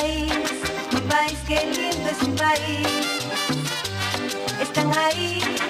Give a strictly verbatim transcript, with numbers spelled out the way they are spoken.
país, mi país, qué lindo es mi país. Están ahí